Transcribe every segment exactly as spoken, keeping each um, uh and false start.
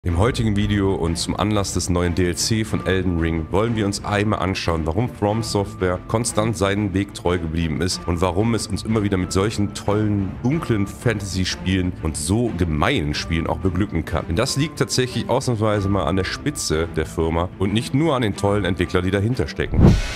Im heutigen Video und zum Anlass des neuen D L C von Elden Ring wollen wir uns einmal anschauen, warum From Software konstant seinen Weg treu geblieben ist und warum es uns immer wieder mit solchen tollen, dunklen Fantasy-Spielen und so gemeinen Spielen auch beglücken kann. Denn das liegt tatsächlich ausnahmsweise mal an der Spitze der Firma und nicht nur an den tollen Entwicklern, die dahinter stecken.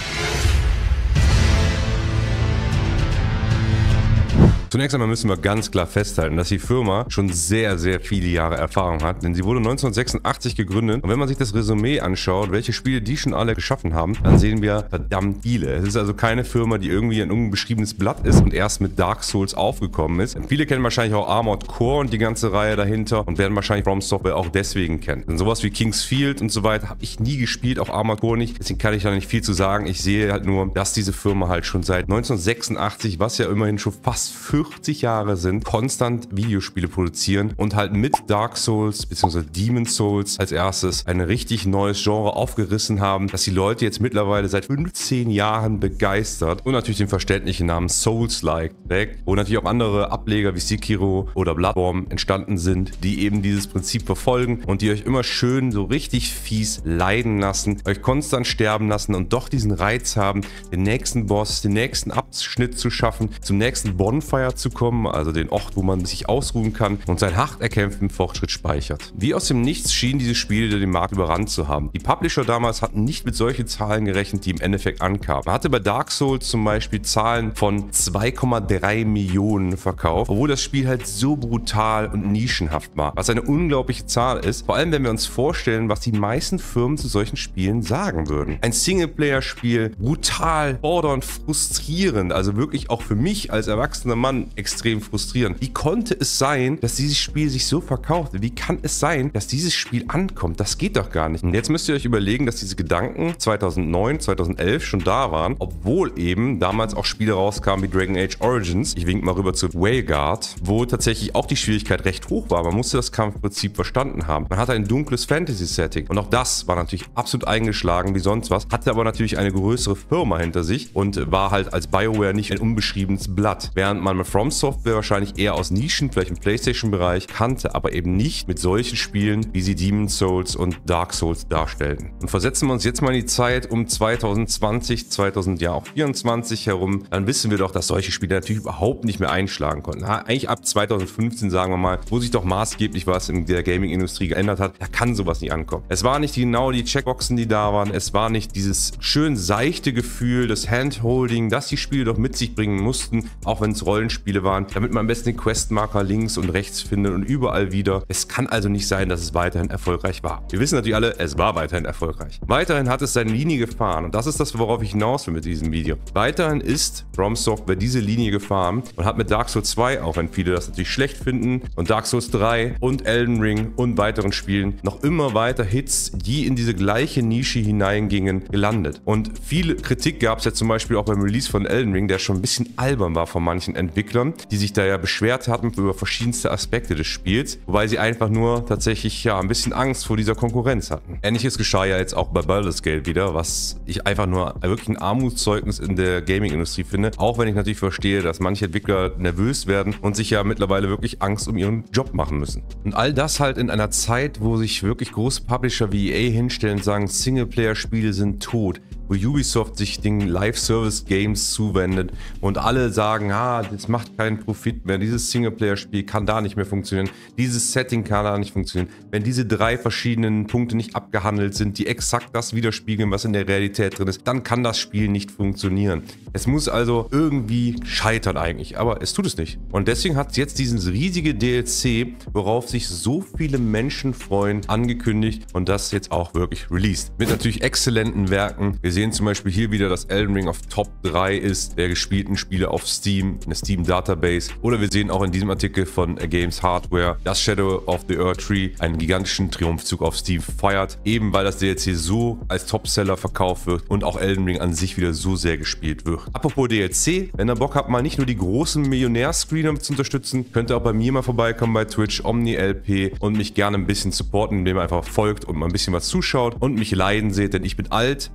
Zunächst einmal müssen wir ganz klar festhalten, dass die Firma schon sehr, sehr viele Jahre Erfahrung hat, denn sie wurde neunzehnhundertsechsundachtzig gegründet und wenn man sich das Resümee anschaut, welche Spiele die schon alle geschaffen haben, dann sehen wir verdammt viele. Es ist also keine Firma, die irgendwie ein unbeschriebenes Blatt ist und erst mit Dark Souls aufgekommen ist. Denn viele kennen wahrscheinlich auch Armored Core und die ganze Reihe dahinter und werden wahrscheinlich From Software auch deswegen kennen. Denn sowas wie King's Field und so weiter habe ich nie gespielt, auch Armored Core nicht, deswegen kann ich da nicht viel zu sagen. Ich sehe halt nur, dass diese Firma halt schon seit neunzehnhundertsechsundachtzig, was ja immerhin schon fast vierzig Jahre sind, konstant Videospiele produzieren und halt mit Dark Souls bzw. Demon's Souls als erstes ein richtig neues Genre aufgerissen haben, das die Leute jetzt mittlerweile seit fünfzehn Jahren begeistert und natürlich den verständlichen Namen Souls-like trägt, wo natürlich auch andere Ableger wie Sekiro oder Bloodborne entstanden sind, die eben dieses Prinzip verfolgen und die euch immer schön so richtig fies leiden lassen, euch konstant sterben lassen und doch diesen Reiz haben, den nächsten Boss, den nächsten Abschnitt zu schaffen, zum nächsten Bonfire zu kommen, also den Ort, wo man sich ausruhen kann und seinen hart erkämpften Fortschritt speichert. Wie aus dem Nichts schienen diese Spiele den Markt überrannt zu haben. Die Publisher damals hatten nicht mit solchen Zahlen gerechnet, die im Endeffekt ankamen. Man hatte bei Dark Souls zum Beispiel Zahlen von zwei Komma drei Millionen verkauft, obwohl das Spiel halt so brutal und nischenhaft war, was eine unglaubliche Zahl ist, vor allem wenn wir uns vorstellen, was die meisten Firmen zu solchen Spielen sagen würden. Ein Singleplayer-Spiel, brutal, fordernd, frustrierend, also wirklich auch für mich als erwachsener Mann extrem frustrierend. Wie konnte es sein, dass dieses Spiel sich so verkauft? Wie kann es sein, dass dieses Spiel ankommt? Das geht doch gar nicht. Und jetzt müsst ihr euch überlegen, dass diese Gedanken zweitausendneun, zweitausendelf schon da waren, obwohl eben damals auch Spiele rauskamen wie Dragon Age Origins. Ich wink mal rüber zu Wayguard, wo tatsächlich auch die Schwierigkeit recht hoch war. Man musste das Kampfprinzip verstanden haben. Man hatte ein dunkles Fantasy-Setting und auch das war natürlich absolut eingeschlagen wie sonst was, hatte aber natürlich eine größere Firma hinter sich und war halt als BioWare nicht ein unbeschriebenes Blatt. Während man mit From Software wahrscheinlich eher aus Nischen, vielleicht im PlayStation-Bereich, kannte, aber eben nicht mit solchen Spielen, wie sie Demon's Souls und Dark Souls darstellten. Und versetzen wir uns jetzt mal in die Zeit um zweitausendzwanzig, zweitausendvierundzwanzig herum, dann wissen wir doch, dass solche Spiele natürlich überhaupt nicht mehr einschlagen konnten. Ja, eigentlich ab zweitausendfünfzehn, sagen wir mal, wo sich doch maßgeblich was in der Gaming-Industrie geändert hat, da kann sowas nicht ankommen. Es war nicht genau die Checkboxen, die da waren, es war nicht dieses schön seichte Gefühl, das Handholding, das die Spiele doch mit sich bringen mussten, auch wenn es Rollenspiele waren, damit man am besten den Questmarker links und rechts findet und überall wieder. Es kann also nicht sein, dass es weiterhin erfolgreich war. Wir wissen natürlich alle, es war weiterhin erfolgreich. Weiterhin hat es seine Linie gefahren und das ist das, worauf ich hinaus will mit diesem Video. Weiterhin ist From Software diese Linie gefahren und hat mit Dark Souls zwei, auch wenn viele das natürlich schlecht finden, und Dark Souls drei und Elden Ring und weiteren Spielen noch immer weiter Hits, die in diese gleiche Nische hineingingen, gelandet. Und viel Kritik gab es ja zum Beispiel auch beim Release von Elden Ring, der schon ein bisschen albern war von manchen Entwicklern, die sich da ja beschwert hatten über verschiedenste Aspekte des Spiels, wobei sie einfach nur tatsächlich ja ein bisschen Angst vor dieser Konkurrenz hatten. Ähnliches geschah ja jetzt auch bei Baldur's Gate wieder, was ich einfach nur wirklich ein Armutszeugnis in der Gaming-Industrie finde, auch wenn ich natürlich verstehe, dass manche Entwickler nervös werden und sich ja mittlerweile wirklich Angst um ihren Job machen müssen. Und all das halt in einer Zeit, wo sich wirklich große Publisher wie E A hinstellen und sagen, Singleplayer-Spiele sind tot, wo Ubisoft sich den Live-Service-Games zuwendet und alle sagen, ah, das macht keinen Profit mehr, dieses Singleplayer-Spiel kann da nicht mehr funktionieren, dieses Setting kann da nicht funktionieren. Wenn diese drei verschiedenen Punkte nicht abgehandelt sind, die exakt das widerspiegeln, was in der Realität drin ist, dann kann das Spiel nicht funktionieren. Es muss also irgendwie scheitern eigentlich, aber es tut es nicht. Und deswegen hat jetzt dieses riesige D L C, worauf sich so viele Menschen freuen, angekündigt und das jetzt auch wirklich released. Mit natürlich exzellenten Werken. Wir sehen zum Beispiel hier wieder, dass Elden Ring auf Top drei ist der gespielten Spiele auf Steam, eine Steam Database. Oder wir sehen auch in diesem Artikel von Games Hardware, dass Shadow of the Erdtree einen gigantischen Triumphzug auf Steam feiert, eben weil das D L C so als Topseller verkauft wird und auch Elden Ring an sich wieder so sehr gespielt wird. Apropos D L C, wenn ihr Bock habt, mal nicht nur die großen Millionär-Screener zu unterstützen, könnt ihr auch bei mir mal vorbeikommen bei Twitch, OmniLP und mich gerne ein bisschen supporten, indem ihr einfach folgt und mal ein bisschen was zuschaut und mich leiden seht, denn ich bin alt, habe schlechte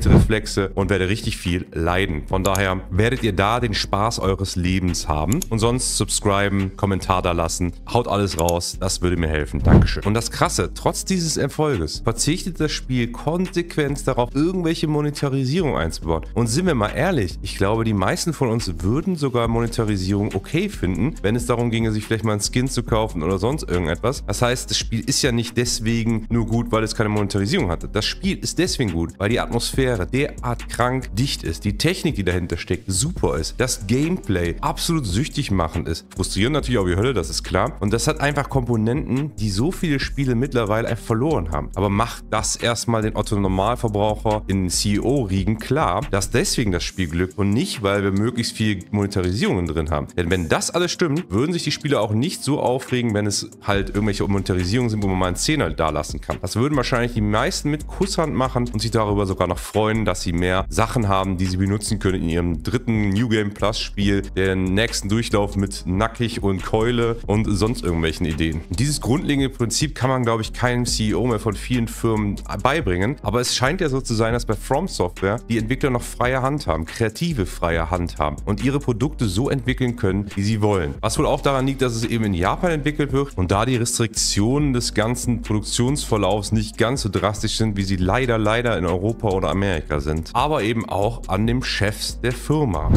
Reflexe und werde richtig viel leiden. Von daher werdet ihr da den Spaß eures Lebens haben. Und sonst subscriben, Kommentar da lassen, haut alles raus, das würde mir helfen. Dankeschön. Und das Krasse, trotz dieses Erfolges verzichtet das Spiel konsequent darauf, irgendwelche Monetarisierung einzubauen. Und sind wir mal ehrlich, ich glaube, die meisten von uns würden sogar Monetarisierung okay finden, wenn es darum ginge, sich vielleicht mal einen Skin zu kaufen oder sonst irgendetwas. Das heißt, das Spiel ist ja nicht deswegen nur gut, weil es keine Monetarisierung hatte. Das Spiel ist deswegen gut, weil die Atmosphäre derart krank dicht ist, die Technik, die dahinter steckt, super ist, das Gameplay absolut süchtig machend ist. Frustrierend natürlich auch wie Hölle, das ist klar. Und das hat einfach Komponenten, die so viele Spiele mittlerweile einfach verloren haben. Aber macht das erstmal den Otto-Normalverbraucher in den C E O-Riegen klar, dass deswegen das Spiel glückt und nicht, weil wir möglichst viel Monetarisierungen drin haben. Denn wenn das alles stimmt, würden sich die Spieler auch nicht so aufregen, wenn es halt irgendwelche Monetarisierungen sind, wo man mal einen Zehner da lassen kann. Das würden wahrscheinlich die meisten mit Kusshand machen und sich darüber sogar noch freuen, dass sie mehr Sachen haben, die sie benutzen können in ihrem dritten New Game Plus Spiel, den nächsten Durchlauf mit Nackig und Keule und sonst irgendwelchen Ideen. Dieses grundlegende Prinzip kann man, glaube ich, keinem C E O mehr von vielen Firmen beibringen, aber es scheint ja so zu sein, dass bei From Software die Entwickler noch freie Hand haben, kreative freie Hand haben und ihre Produkte so entwickeln können, wie sie wollen. Was wohl auch daran liegt, dass es eben in Japan entwickelt wird und da die Restriktionen des ganzen Produktionsverlaufs nicht ganz so drastisch sind, wie sie leider, leider in Europa oder Amerika sind. Aber eben auch an dem Chefs der Firma.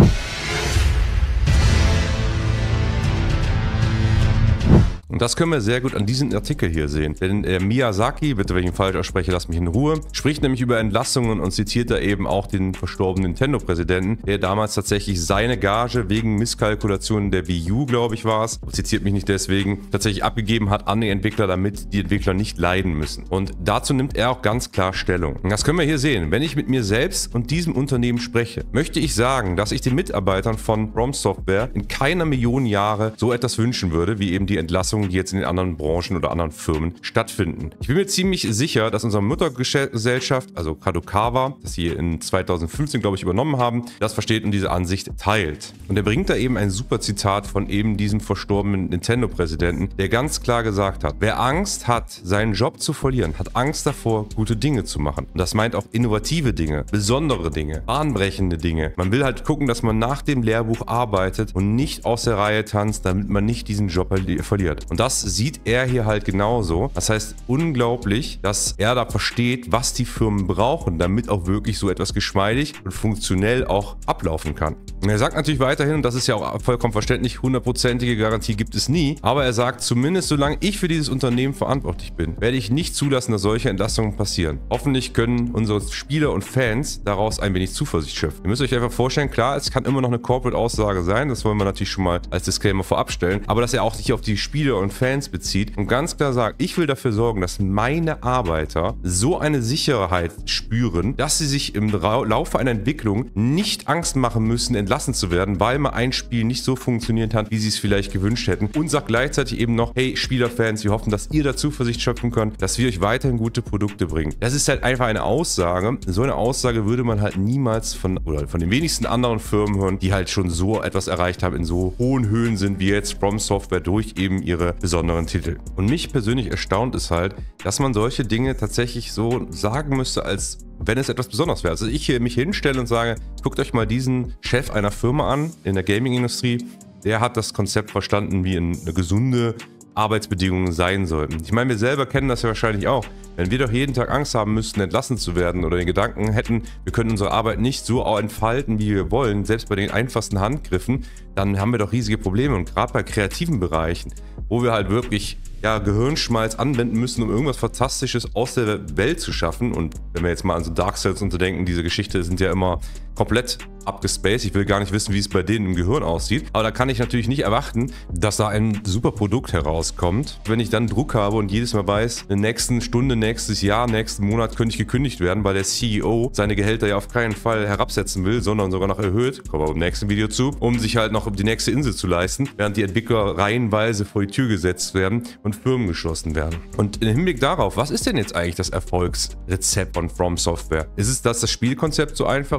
Und das können wir sehr gut an diesem Artikel hier sehen. Denn äh, Miyazaki, bitte wenn ich ihn falsch ausspreche, lasst mich in Ruhe, spricht nämlich über Entlassungen und zitiert da eben auch den verstorbenen Nintendo-Präsidenten, der damals tatsächlich seine Gage wegen Misskalkulationen der Wii U, glaube ich war es, zitiert mich nicht deswegen, tatsächlich abgegeben hat an die Entwickler, damit die Entwickler nicht leiden müssen. Und dazu nimmt er auch ganz klar Stellung. Und das können wir hier sehen. Wenn ich mit mir selbst und diesem Unternehmen spreche, möchte ich sagen, dass ich den Mitarbeitern von From Software in keiner Million Jahre so etwas wünschen würde, wie eben die Entlassung, die jetzt in den anderen Branchen oder anderen Firmen stattfinden. Ich bin mir ziemlich sicher, dass unsere Muttergesellschaft, also Kadokawa, das sie in zweitausendfünfzehn, glaube ich, übernommen haben, das versteht und diese Ansicht teilt. Und er bringt da eben ein super Zitat von eben diesem verstorbenen Nintendo-Präsidenten, der ganz klar gesagt hat, wer Angst hat, seinen Job zu verlieren, hat Angst davor, gute Dinge zu machen. Und das meint auch innovative Dinge, besondere Dinge, bahnbrechende Dinge. Man will halt gucken, dass man nach dem Lehrbuch arbeitet und nicht aus der Reihe tanzt, damit man nicht diesen Job verliert. Und das sieht er hier halt genauso. Das heißt, unglaublich, dass er da versteht, was die Firmen brauchen, damit auch wirklich so etwas geschmeidig und funktionell auch ablaufen kann. Und er sagt natürlich weiterhin, und das ist ja auch vollkommen verständlich, hundertprozentige Garantie gibt es nie, aber er sagt, zumindest solange ich für dieses Unternehmen verantwortlich bin, werde ich nicht zulassen, dass solche Entlassungen passieren. Hoffentlich können unsere Spieler und Fans daraus ein wenig Zuversicht schöpfen. Ihr müsst euch einfach vorstellen, klar, es kann immer noch eine Corporate-Aussage sein, das wollen wir natürlich schon mal als Disclaimer vorab stellen, aber dass er auch sich auf die Spieler und Fans bezieht und ganz klar sagt, ich will dafür sorgen, dass meine Arbeiter so eine Sicherheit spüren, dass sie sich im Laufe einer Entwicklung nicht Angst machen müssen, entlassen zu werden, weil mal ein Spiel nicht so funktioniert hat, wie sie es vielleicht gewünscht hätten und sagt gleichzeitig eben noch, hey Spielerfans, wir hoffen, dass ihr da Zuversicht schöpfen könnt, dass wir euch weiterhin gute Produkte bringen. Das ist halt einfach eine Aussage. So eine Aussage würde man halt niemals von, oder von den wenigsten anderen Firmen hören, die halt schon so etwas erreicht haben, in so hohen Höhen sind wie jetzt From Software durch eben ihre besonderen Titel. Und mich persönlich erstaunt es halt, dass man solche Dinge tatsächlich so sagen müsste, als wenn es etwas Besonderes wäre. Also ich hier mich hinstelle und sage, guckt euch mal diesen Chef einer Firma an in der Gaming-Industrie, der hat das Konzept verstanden, wie eine gesunde Arbeitsbedingungen sein sollten. Ich meine, wir selber kennen das ja wahrscheinlich auch. Wenn wir doch jeden Tag Angst haben müssten, entlassen zu werden oder den Gedanken hätten, wir können unsere Arbeit nicht so entfalten, wie wir wollen, selbst bei den einfachsten Handgriffen, dann haben wir doch riesige Probleme. Und gerade bei kreativen Bereichen, wo wir halt wirklich ja, Gehirnschmalz anwenden müssen, um irgendwas Fantastisches aus der Welt zu schaffen. Und wenn wir jetzt mal an so Dark Souls und so denken, diese Geschichte sind ja immer komplett abgespaced. Ich will gar nicht wissen, wie es bei denen im Gehirn aussieht. Aber da kann ich natürlich nicht erwarten, dass da ein super Produkt herauskommt. Wenn ich dann Druck habe und jedes Mal weiß, in der nächsten Stunde, nächstes Jahr, nächsten Monat könnte ich gekündigt werden, weil der C E O seine Gehälter ja auf keinen Fall herabsetzen will, sondern sogar noch erhöht, kommen wir im nächsten Video zu, um sich halt noch die nächste Insel zu leisten, während die Entwickler reihenweise vor die Tür gesetzt werden und Firmen geschlossen werden. Und im Hinblick darauf, was ist denn jetzt eigentlich das Erfolgsrezept von From Software? Ist es, dass das Spielkonzept so einfach ist? Nein.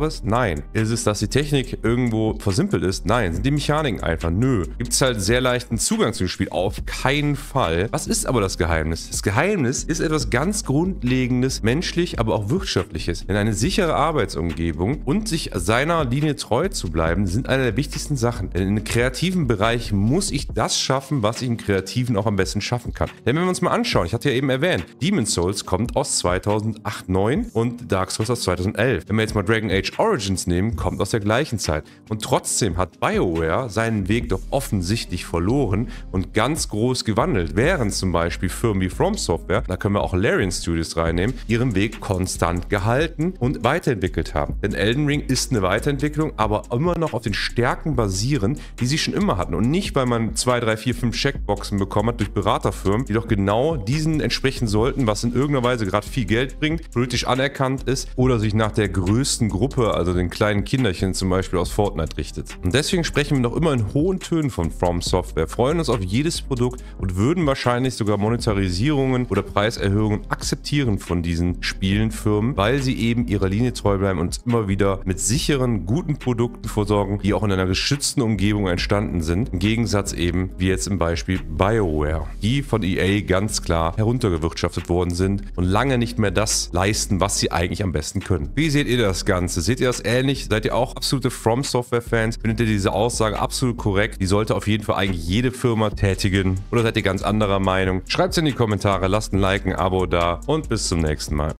Nein. Ist es, dass die Technik irgendwo versimpelt ist? Nein. Sind die Mechaniken einfach? Nö. Gibt es halt sehr leichten Zugang zum Spiel? Auf keinen Fall. Was ist aber das Geheimnis? Das Geheimnis ist etwas ganz Grundlegendes, menschlich, aber auch wirtschaftliches. Denn eine sichere Arbeitsumgebung und sich seiner Linie treu zu bleiben, sind eine der wichtigsten Sachen. Denn im kreativen Bereich muss ich das schaffen, was ich im Kreativen auch am besten schaffen kann. Denn wenn wir uns mal anschauen, ich hatte ja eben erwähnt, Demon's Souls kommt aus zweitausendacht neun und Dark Souls aus zweitausendelf. Wenn wir jetzt mal Dragon Age Origins nehmen, kommt aus der gleichen Zeit. Und trotzdem hat BioWare seinen Weg doch offensichtlich verloren und ganz groß gewandelt, während zum Beispiel Firmen wie From Software, da können wir auch Larian Studios reinnehmen, ihren Weg konstant gehalten und weiterentwickelt haben. Denn Elden Ring ist eine Weiterentwicklung, aber immer noch auf den Stärken basieren, die sie schon immer hatten und nicht, weil man zwei, drei, vier, fünf Checkboxen bekommen hat durch Beraterfirmen, die doch genau diesen entsprechen sollten, was in irgendeiner Weise gerade viel Geld bringt, politisch anerkannt ist oder sich nach der größten Gruppe, also den kleinen Kinderchen zum Beispiel aus Fortnite richtet. Und deswegen sprechen wir noch immer in hohen Tönen von From Software, freuen uns auf jedes Produkt und würden wahrscheinlich sogar Monetarisierungen oder Preiserhöhungen akzeptieren von diesen Spielenfirmen, weil sie eben ihrer Linie treu bleiben und immer wieder mit sicheren, guten Produkten versorgen, die auch in einer geschützten Umgebung entstanden sind. Im Gegensatz eben, wie jetzt im Beispiel BioWare, die von E A ganz klar heruntergewirtschaftet worden sind und lange nicht mehr das leisten, was sie eigentlich am besten können. Wie seht ihr das Ganze? Seht ihr das ähnlich? Seid ihr auch absolute From Software Fans? Findet ihr diese Aussage absolut korrekt? Die sollte auf jeden Fall eigentlich jede Firma tätigen. Oder seid ihr ganz anderer Meinung? Schreibt es in die Kommentare, lasst ein Like, ein Abo da und bis zum nächsten Mal.